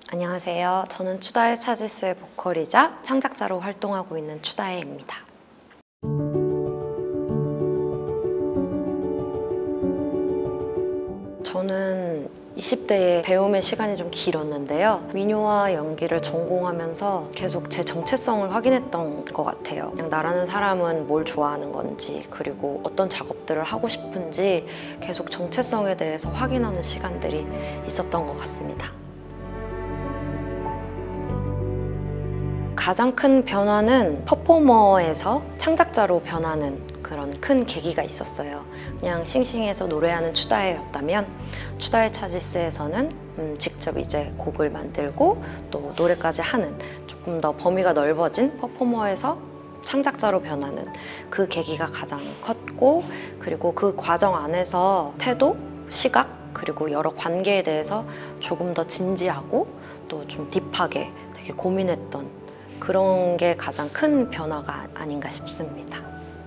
안녕하세요. 저는 추다해 차지스의 보컬이자 창작자로 활동하고 있는 추다해입니다. 저는 20대에 배움의 시간이 좀 길었는데요. 민요와 연기를 전공하면서 계속 제 정체성을 확인했던 것 같아요. 그냥 나라는 사람은 뭘 좋아하는 건지, 그리고 어떤 작업들을 하고 싶은지 계속 정체성에 대해서 확인하는 시간들이 있었던 것 같습니다. 가장 큰 변화는 퍼포머에서 창작자로 변하는 그런 큰 계기가 있었어요. 그냥 싱싱해서 노래하는 추다해였다면 추다해 차지스에서는 직접 이제 곡을 만들고 또 노래까지 하는 조금 더 범위가 넓어진 퍼포머에서 창작자로 변하는 그 계기가 가장 컸고, 그리고 그 과정 안에서 태도, 시각, 그리고 여러 관계에 대해서 조금 더 진지하고 또 좀 딥하게 되게 고민했던 그런 게 가장 큰 변화가 아닌가 싶습니다.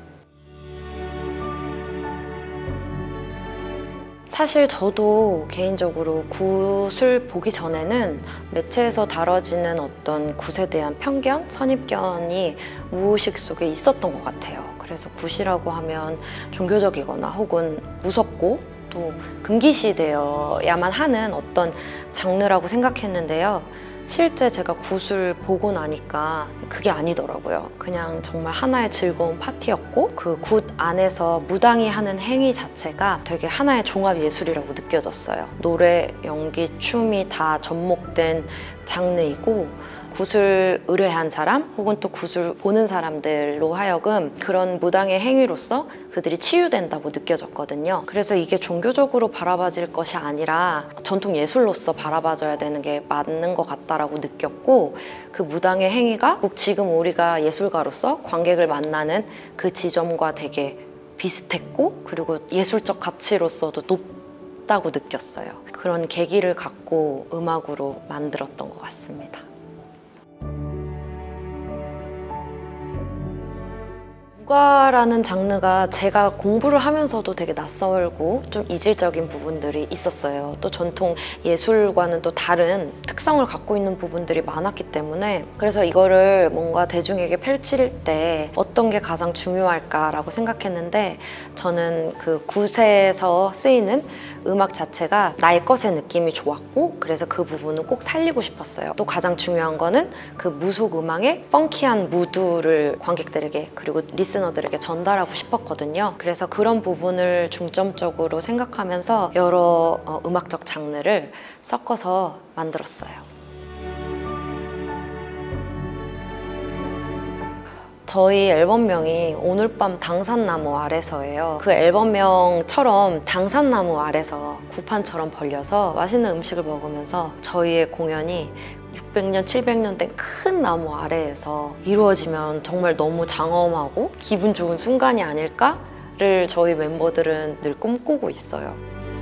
사실 저도 개인적으로 굿을 보기 전에는 매체에서 다뤄지는 어떤 굿에 대한 편견, 선입견이 무의식 속에 있었던 것 같아요. 그래서 굿이라고 하면 종교적이거나 혹은 무섭고 또 금기시되어야만 하는 어떤 장르라고 생각했는데요. 실제 제가 굿을 보고 나니까 그게 아니더라고요. 그냥 정말 하나의 즐거운 파티였고, 그 굿 안에서 무당이 하는 행위 자체가 되게 하나의 종합 예술이라고 느껴졌어요. 노래, 연기, 춤이 다 접목된 장르이고, 굿을 의뢰한 사람 혹은 또 굿을 보는 사람들로 하여금 그런 무당의 행위로서 그들이 치유된다고 느껴졌거든요. 그래서 이게 종교적으로 바라봐질 것이 아니라 전통 예술로서 바라봐져야 되는 게 맞는 것 같다라고 느꼈고, 그 무당의 행위가 꼭 지금 우리가 예술가로서 관객을 만나는 그 지점과 되게 비슷했고, 그리고 예술적 가치로서도 높다고 느꼈어요. 그런 계기를 갖고 음악으로 만들었던 것 같습니다. 국가라는 장르가 제가 공부를 하면서도 되게 낯설고 좀 이질적인 부분들이 있었어요. 또 전통 예술과는 또 다른 특성을 갖고 있는 부분들이 많았기 때문에, 그래서 이거를 뭔가 대중에게 펼칠 때 어떤 게 가장 중요할까라고 생각했는데, 저는 그 굿에서 쓰이는 음악 자체가 날 것의 느낌이 좋았고, 그래서 그 부분은 꼭 살리고 싶었어요. 또 가장 중요한 거는 그 무속 음악의 펑키한 무드를 관객들에게 그리고 리스너들에게 전달하고 싶었거든요. 그래서 그런 부분을 중점적으로 생각하면서 여러 음악적 장르를 섞어서 만들었어요. 저희 앨범명이 오늘 밤 당산나무 아래서예요. 그 앨범명처럼 당산나무 아래서 구판처럼 벌려서 맛있는 음식을 먹으면서 저희의 공연이 600년, 700년 된 큰 나무 아래에서 이루어지면 정말 너무 장엄하고 기분 좋은 순간이 아닐까를 저희 멤버들은 늘 꿈꾸고 있어요.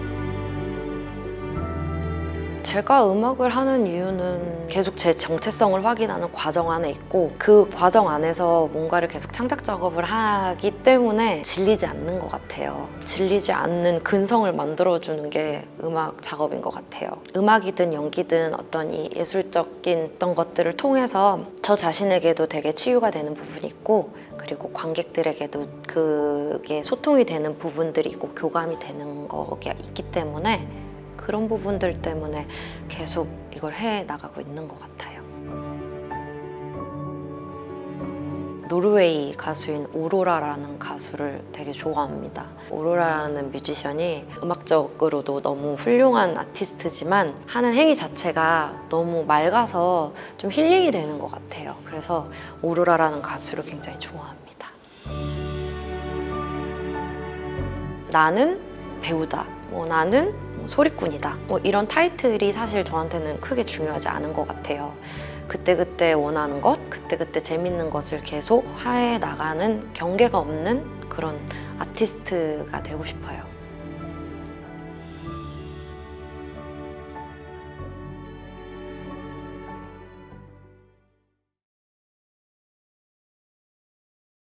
제가 음악을 하는 이유는 계속 제 정체성을 확인하는 과정 안에 있고, 그 과정 안에서 뭔가를 계속 창작 작업을 하기 때문에 질리지 않는 것 같아요. 질리지 않는 근성을 만들어주는 게 음악 작업인 것 같아요. 음악이든 연기든 어떤 이 예술적인 어떤 것들을 통해서 저 자신에게도 되게 치유가 되는 부분이 있고, 그리고 관객들에게도 그게 소통이 되는 부분들이 있고 교감이 되는 거가 있기 때문에, 그런 부분들 때문에 계속 이걸 해 나가고 있는 것 같아요. 노르웨이 가수인 오로라라는 가수를 되게 좋아합니다. 오로라라는 뮤지션이 음악적으로도 너무 훌륭한 아티스트지만 하는 행위 자체가 너무 맑아서 좀 힐링이 되는 것 같아요. 그래서 오로라라는 가수를 굉장히 좋아합니다. 나는 배우다, 나는 소리꾼이다, 이런 타이틀이 사실 저한테는 크게 중요하지 않은 것 같아요. 그때그때 원하는 것, 그때그때 재밌는 것을 계속 해 나가는 경계가 없는 그런 아티스트가 되고 싶어요.